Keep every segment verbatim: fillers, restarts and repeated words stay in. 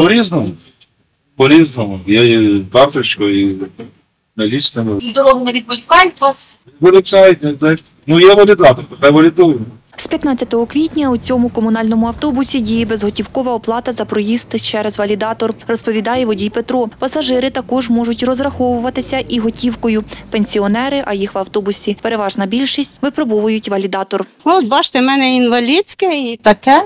По-різному. По-різному. Є і карточкою, і налічними. Дороги не відволікають вас? Вилучають, не так. Ну, є валідатор, хай валідують. З п'ятнадцятого квітня у цьому комунальному автобусі діє безготівкова оплата за проїзд через валідатор, розповідає водій Петро. Пасажири також можуть розраховуватися і готівкою. Пенсіонери, а їх в автобусі переважна більшість, випробовують валідатор. От, бачите, в мене інвалідське і таке.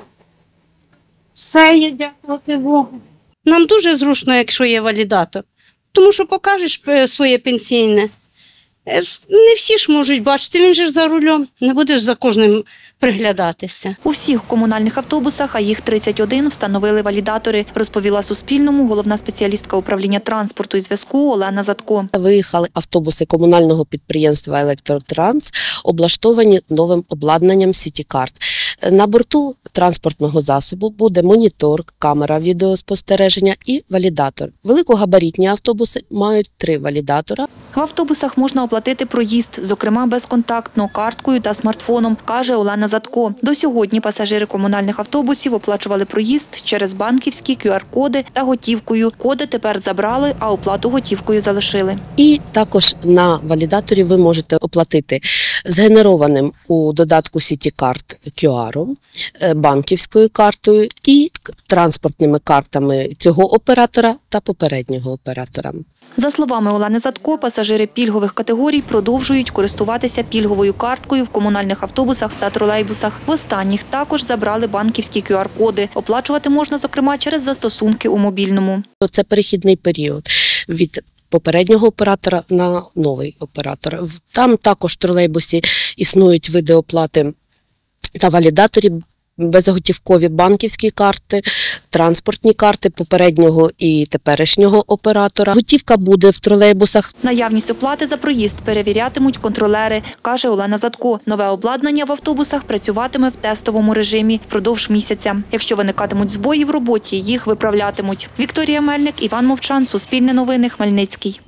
Все є, дякувати Богу. Нам дуже зручно, якщо є валідатор. Тому що покажеш своє пенсійне. Не всі ж можуть бачити, він же ж за рулем, не будеш за кожним приглядатися. У всіх комунальних автобусах, а їх тридцять один, встановили валідатори, розповіла Суспільному головна спеціалістка управління транспорту і зв'язку Олена Задко. Виїхали автобуси комунального підприємства «Електротранс», облаштовані новим обладнанням «Сітікарт». На борту транспортного засобу буде монітор, камера відеоспостереження і валідатор. Великогабаритні автобуси мають три валідатора. В автобусах можна оплатити проїзд, зокрема безконтактно, карткою та смартфоном, каже Олена Задко. До сьогодні пасажири комунальних автобусів оплачували проїзд через банківські кю ар-коди та готівкою. Коди тепер забрали, а оплату готівкою залишили. І також на валідаторі ви можете оплатити згенерованим у додатку «Сітікарт» кю ар-ом, банківською картою і транспортними картами цього оператора та попереднього оператора. За словами Олени Задко, пасажири пільгових категорій продовжують користуватися пільговою карткою в комунальних автобусах та тролейбусах. В останніх також забрали банківські кю ар-коди. Оплачувати можна, зокрема, через застосунки у мобільному. Це перехідний період від попереднього оператора на новий оператор. Там також в тролейбусі існують види оплати та валідаторі, безготівкові банківські карти, транспортні карти попереднього і теперішнього оператора. Готівка буде в тролейбусах. Наявність оплати за проїзд перевірятимуть контролери, каже Олена Задко. Нове обладнання в автобусах працюватиме в тестовому режимі впродовж місяця. Якщо виникатимуть збої в роботі, їх виправлятимуть. Вікторія Мельник, Іван Мовчан, Суспільне новини, Хмельницький.